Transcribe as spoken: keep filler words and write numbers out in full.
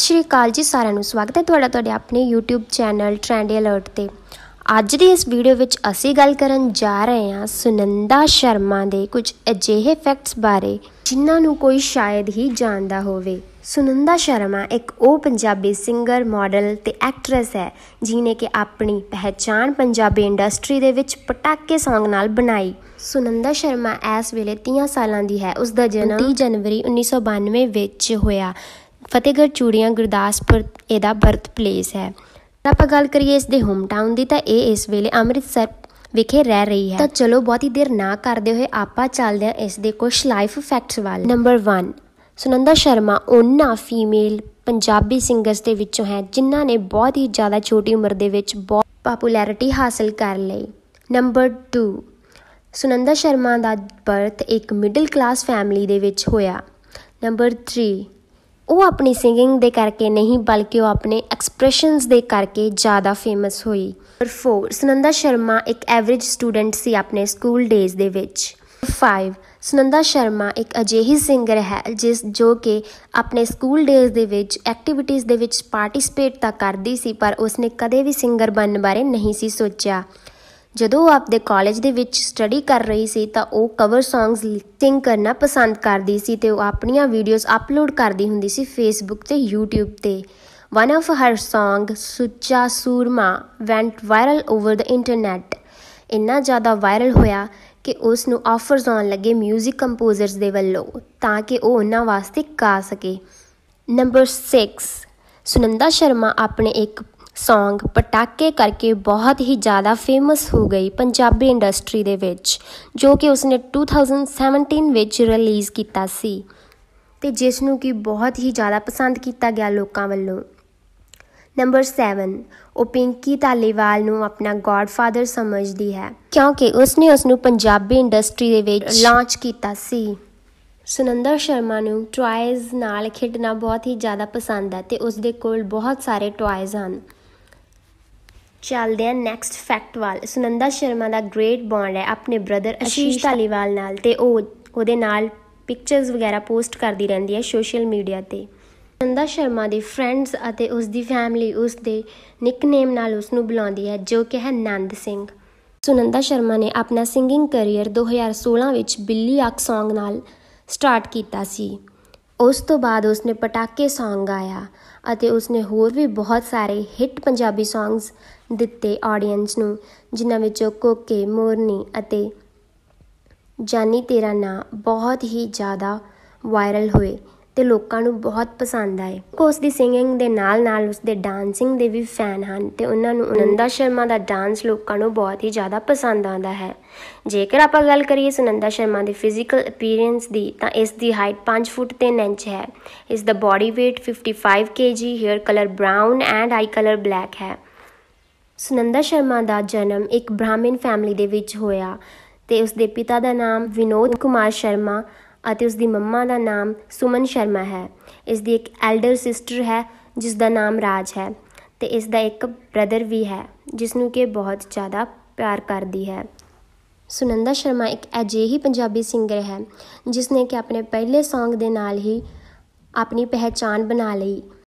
सत श्री अकाल जी सारिਆਂ ਨੂੰ स्वागत है ਤੁਹਾਡਾ ਤੁਹਾਡੇ ਆਪਣੇ यूट्यूब चैनल ट्रेंडी अलर्ट ਤੇ। ਅੱਜ ਦੀ ਇਸ ਵੀਡੀਓ ਵਿੱਚ ਅਸੀਂ ਗੱਲ ਕਰਨ ਜਾ ਰਹੇ ਹਾਂ ਸੁਨੰਦਾ ਸ਼ਰਮਾ ਦੇ ਕੁਝ ਅਜਿਹੇ ਫੈਕਟਸ ਬਾਰੇ ਜਿਨ੍ਹਾਂ ਨੂੰ ਕੋਈ ਸ਼ਾਇਦ ਹੀ ਜਾਣਦਾ ਹੋਵੇ। ਸੁਨੰਦਾ ਸ਼ਰਮਾ ਇੱਕ ਉਹ ਪੰਜਾਬੀ ਸਿੰਗਰ ਮॉडल ਤੇ ਐਕਟਰੈਸ ਹੈ ਜਿਨੇ ਕਿ ਆਪਣੀ ਪਹਿਚਾਣ ਪੰਜਾਬੀ ਇੰਡਸਟਰੀ ਦੇ ਵਿੱਚ ਪਟਾਕੇ ਸੌਂਗ ਨਾਲ ਬਣਾਈ। ਸੁਨੰਦਾ ਸ਼ਰਮਾ ਇਸ ਵੇਲੇ तीस ਸਾਲਾਂ ਦੀ ਹੈ। ਉਸ ਦਾ ਜਨਮ तीस जनवरी उन्नीस सौ बानवे ਵਿੱਚ ਹੋਇਆ। फतेहगढ़ चूड़ियां गुरदासपुर ਇਹਦਾ ਬਰਥ ਪਲੇਸ ਹੈ। ਆਪਾਂ ਗੱਲ ਕਰੀਏ ਇਸ ਦੇ ਹੋਮ ਟਾਊਨ ਦੀ ਤਾਂ ਇਹ ਇਸ ਵੇਲੇ ਅੰਮ੍ਰਿਤਸਰ ਵਿਖੇ ਰਹਿ ਰਹੀ ਹੈ। ਤਾਂ ਚਲੋ ਬਹੁਤੀ ਦੇਰ ਨਾ ਕਰਦੇ ਹੋਏ ਆਪਾਂ ਚੱਲਦੇ ਹਾਂ ਇਸ ਦੇ ਕੁਝ ਲਾਈਫ ਫੈਕਟਸ ਵੱਲ। ਨੰਬਰ वन, ਸੁਨੰਦਾ ਸ਼ਰਮਾ ਉਹਨਾਂ ਫੀਮੇਲ ਪੰਜਾਬੀ ਸਿੰਗਰਸ ਦੇ ਵਿੱਚੋਂ ਹੈ ਜਿਨ੍ਹਾਂ ਨੇ ਬਹੁਤ ਹੀ ਜ਼ਿਆਦਾ ਛੋਟੀ ਉਮਰ ਦੇ ਵਿੱਚ ਬਹੁਤ ਪਪੂਲੈਰਿਟੀ ਹਾਸਲ ਕਰ ਲਈ। ਨੰਬਰ टू, ਸੁਨੰਦਾ ਸ਼ਰਮਾ ਦਾ ਬਰਥ ਇੱਕ ਮਿਡਲ ਕਲਾਸ ਫੈਮਿਲੀ ਦੇ ਵਿੱਚ ਹੋਇਆ। ਨੰਬਰ थ्री, ਉਹ ਆਪਣੀ ਸਿੰਗਿੰਗ ਦੇ ਕਰਕੇ ਨਹੀਂ ਬਲਕਿ ਉਹ ਆਪਣੇ ਐਕਸਪ੍ਰੈਸ਼ਨਸ ਦੇ ਕਰਕੇ ਜ਼ਿਆਦਾ ਫੇਮਸ ਹੋਈ। ਨੰਬਰ फोर, ਸੁਨੰਦਾ ਸ਼ਰਮਾ ਇੱਕ ਐਵਰੇਜ ਸਟੂਡੈਂਟ ਸੀ ਆਪਣੇ ਸਕੂਲ ਡੇਜ਼ ਦੇ ਵਿੱਚ। फाइव, ਸੁਨੰਦਾ ਸ਼ਰਮਾ ਇੱਕ ਅਜਿਹੀ ਸਿੰਗਰ ਹੈ ਜਿਸ ਜੋ ਕਿ ਆਪਣੇ ਸਕੂਲ ਡੇਜ਼ ਦੇ ਵਿੱਚ ਐਕਟੀਵਿਟੀਜ਼ ਦੇ ਵਿੱਚ ਪਾਰਟੀਸਪੇਟ ਤਾਂ ਕਰਦੀ ਸੀ ਪਰ ਉਸਨੇ ਕਦੇ ਵੀ ਸਿੰਗਰ ਬਣਨ ਬਾਰੇ ਨਹੀਂ ਸੀ ਸੋਚਿਆ। ਜਦੋਂ ਉਹ ਆਪਦੇ ਕਾਲਜ ਦੇ ਵਿੱਚ ਸਟੱਡੀ ਕਰ ਰਹੀ ਸੀ ਤਾਂ ਉਹ ਕਵਰ ਸੌਂਗਸ ਸਿੰਗ ਕਰਨਾ ਪਸੰਦ ਕਰਦੀ ਸੀ ਅਤੇ ਉਹ ਆਪਣੀਆਂ ਵੀਡੀਓਜ਼ ਅਪਲੋਡ ਕਰਦੀ ਹੁੰਦੀ ਸੀ ਫੇਸਬੁੱਕ ਅਤੇ ਯੂਟਿਊਬ 'ਤੇ। ਵਨ ਆਫ ਹਰ song Sucha Soorma went viral over the internet. ਇੰਨਾ ਜ਼ਿਆਦਾ ਵਾਇਰਲ ਹੋਇਆ ਕਿ ਉਸ ਨੂੰ ਆਫਰਸ ਆਉਣ ਲੱਗੇ ਮਿਊਜ਼ਿਕ ਕੰਪੋਜ਼ਰਸ ਦੇ ਵੱਲੋਂ ਤਾਂ ਕਿ ਉਹ ਉਹਨਾਂ ਵਾਸਤੇ ਗਾ ਸਕੇ। ਨੰਬਰ ਸਿਕਸ, ਸੁਨੰਦਾ ਸ਼ਰਮਾ ਆਪਣੇ ਇੱਕ ਸੌਂਗ ਪਟਾਕੇ ਕਰਕੇ ਬਹੁਤ ਹੀ ਜ਼ਿਆਦਾ ਫੇਮਸ ਹੋ ਗਈ ਪੰਜਾਬੀ ਇੰਡਸਟਰੀ ਦੇ ਵਿੱਚ ਜੋ ਕਿ ਉਸਨੇ ਟੂ ਥਾਊਜ਼ੈਂਡ ਸੈਵਨਟੀਨ ਵਿੱਚ ਰਿਲੀਜ਼ ਕੀਤਾ ਸੀ ਅਤੇ ਜਿਸ ਨੂੰ ਕਿ ਬਹੁਤ ਹੀ ਜ਼ਿਆਦਾ ਪਸੰਦ ਕੀਤਾ ਗਿਆ ਲੋਕਾਂ ਵੱਲੋਂ। ਨੰਬਰ ਸੈਵਨ, ਉਹ ਪਿੰਕੀ ਧਾਲੀਵਾਲ ਨੂੰ ਆਪਣਾ ਗੋਡਫਾਦਰ ਸਮਝਦੀ ਹੈ ਕਿਉਂਕਿ ਉਸਨੇ ਉਸਨੂੰ ਪੰਜਾਬੀ ਇੰਡਸਟਰੀ ਦੇ ਵਿੱਚ ਲਾਂਚ ਕੀਤਾ ਸੀ। ਸੁਨੰਦਾ ਸ਼ਰਮਾ ਨੂੰ ਟੋਇਜ਼ ਨਾਲ ਖੇਡਣਾ ਬਹੁਤ ਹੀ ਜ਼ਿਆਦਾ ਪਸੰਦ ਹੈ ਅਤੇ ਉਸਦੇ ਕੋਲ ਬਹੁਤ ਸਾਰੇ ਟੋਇਜ਼ ਹਨ। ਚੱਲਦੇ ਹਾਂ ਨੈਕਸਟ ਫੈਕਟ ਵੱਲ। ਸੁਨੰਦਾ ਸ਼ਰਮਾ ਦਾ ਗ੍ਰੇਟ ਬੌਂਡ ਹੈ ਆਪਣੇ ਬ੍ਰਦਰ ਆਸ਼ੀਸ਼ ਧਾਲੀਵਾਲ ਨਾਲ ਅਤੇ ਉਹ ਉਹਦੇ ਨਾਲ ਪਿਕਚਰਸ ਵਗੈਰਾ ਪੋਸਟ ਕਰਦੀ ਰਹਿੰਦੀ ਹੈ ਸੋਸ਼ਲ ਮੀਡੀਆ 'ਤੇ। ਸੁਨੰਦਾ ਸ਼ਰਮਾ ਦੇ ਫਰੈਂਡਸ ਅਤੇ ਉਸਦੀ ਫੈਮਿਲੀ ਉਸ ਦੇ ਨਿਕਨੇਮ ਨਾਲ ਉਸਨੂੰ ਬੁਲਾਉਂਦੀ ਹੈ ਜੋ ਕਿ ਹੈ ਨੰਦ ਸਿੰਘ। ਸੁਨੰਦਾ ਸ਼ਰਮਾ ਨੇ ਆਪਣਾ ਸਿੰਗਿੰਗ ਕਰੀਅਰ ਦੋ ਹਜ਼ਾਰ ਸੋਲ੍ਹਾਂ ਵਿੱਚ ਬਿੱਲੀ ਅੱਖ ਸੌਂਗ ਨਾਲ ਸਟਾਰਟ ਕੀਤਾ ਸੀ। ਉਸ ਤੋਂ ਬਾਅਦ ਉਸਨੇ ਪਟਾਕੇ ਸੌਂਗ ਗਾਇਆ ਅਤੇ ਉਸਨੇ ਹੋਰ ਵੀ ਬਹੁਤ ਸਾਰੇ ਹਿੱਟ ਪੰਜਾਬੀ ਸੌਂਗਸ ਦਿੱਤੇ ਆਡੀਅנਸ ਨੂੰ ਜਿਨ੍ਹਾਂ ਵਿੱਚੋਂ ਕੋਕੇ, ਮੋਰਨੀ ਅਤੇ ਜਾਨੀ ਤੇਰਾ ਨਾਂ ਬਹੁਤ ਹੀ ਜ਼ਿਆਦਾ ਵਾਇਰਲ ਹੋਏ ਅਤੇ ਲੋਕਾਂ ਨੂੰ ਬਹੁਤ ਪਸੰਦ ਆਏ। ਉਸ ਦੀ ਸਿੰਗਿੰਗ ਦੇ ਨਾਲ ਨਾਲ ਉਸਦੇ ਡਾਂਸਿੰਗ ਦੇ ਵੀ ਫੈਨ ਹਨ ਅਤੇ ਉਹਨਾਂ ਨੂੰ ਸੁਨੰਦਾ ਸ਼ਰਮਾ ਦਾ ਡਾਂਸ ਲੋਕਾਂ ਨੂੰ ਬਹੁਤ ਹੀ ਜ਼ਿਆਦਾ ਪਸੰਦ ਆਉਂਦਾ ਹੈ। ਜੇਕਰ ਆਪਾਂ ਗੱਲ ਕਰੀਏ ਸੁਨੰਦਾ ਸ਼ਰਮਾ ਦੇ ਫਿਜ਼ੀਕਲ ਅਪੀਅਰੈਂਸ ਦੀ ਤਾਂ ਇਸ ਦੀ ਹਾਈਟ ਪੰਜ ਫੁੱਟ ਤਿੰਨ ਇੰਚ ਹੈ। ਇਸ ਦਾ body weight fifty five K G, hair colour brown and eye colour black ਹੈ। ਸੁਨੰਦਾ ਸ਼ਰਮਾ ਦਾ ਜਨਮ ਇੱਕ ਬ੍ਰਾਹਮਣ ਫੈਮਿਲੀ ਦੇ ਵਿੱਚ ਹੋਇਆ ਅਤੇ ਉਸਦੇ ਪਿਤਾ ਦਾ ਨਾਮ ਵਿਨੋਦ ਕੁਮਾਰ ਸ਼ਰਮਾ ਅਤੇ ਉਸਦੀ ਮੰਮਾ ਦਾ ਨਾਮ ਸੁਮਨ ਸ਼ਰਮਾ ਹੈ। ਇਸ ਦੀ ਇੱਕ ਐਲਡਰ ਸਿਸਟਰ ਹੈ ਜਿਸ ਦਾ ਨਾਮ ਰਾਜ ਹੈ ਅਤੇ ਇਸ ਦਾ ਇੱਕ ਬ੍ਰਦਰ ਵੀ ਹੈ ਜਿਸ ਨੂੰ ਕਿ ਬਹੁਤ ਜ਼ਿਆਦਾ ਪਿਆਰ ਕਰਦੀ ਹੈ। ਸੁਨੰਦਾ ਸ਼ਰਮਾ ਇੱਕ ਅਜਿਹੀ ਪੰਜਾਬੀ ਸਿੰਗਰ ਹੈ ਜਿਸ ਨੇ ਕਿ ਆਪਣੇ ਪਹਿਲੇ ਸੌਂਗ ਦੇ ਨਾਲ ਹੀ ਆਪਣੀ ਪਹਿਚਾਣ ਬਣਾ ਲਈ।